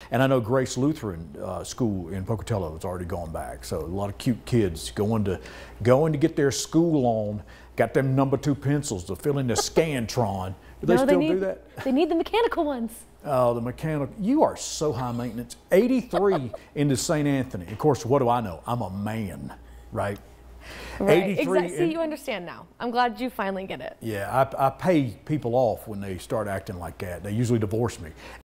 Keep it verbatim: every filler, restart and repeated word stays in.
And I know Grace Lutheran uh, School in Pocatello has already gone back. So a lot of cute kids going to going to get their school on. Got them number two pencils to fill in the Scantron. Do they no, still they need, do that? They need the mechanical ones. Oh, the mechanical. You are so high maintenance. eighty-three into Saint Anthony. Of course, what do I know? I'm a man, right? Right. Exactly. See, you understand now. I'm glad you finally get it. Yeah, I, I pay people off when they start acting like that. They usually divorce me.